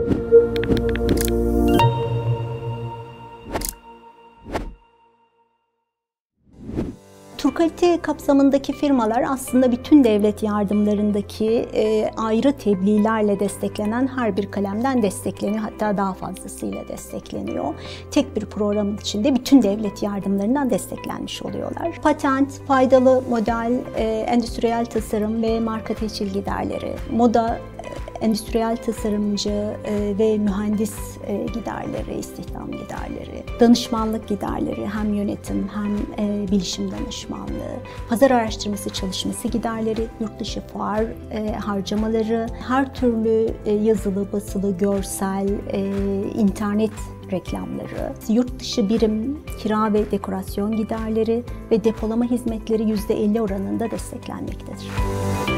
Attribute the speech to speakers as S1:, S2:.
S1: Turkalite kapsamındaki firmalar aslında bütün devlet yardımlarındaki ayrı tebliğlerle desteklenen her bir kalemden destekleniyor. Hatta daha fazlasıyla destekleniyor. Tek bir program içinde bütün devlet yardımlarından desteklenmiş oluyorlar. Patent, faydalı model, endüstriyel tasarım ve marka teşhir giderleri, moda, endüstriyel tasarımcı ve mühendis giderleri, istihdam giderleri, danışmanlık giderleri, hem yönetim hem bilişim danışmanlığı, pazar araştırması çalışması giderleri, yurt dışı fuar harcamaları, her türlü yazılı, basılı, görsel, internet reklamları, yurt dışı birim, kira ve dekorasyon giderleri ve depolama hizmetleri %50 oranında desteklenmektedir.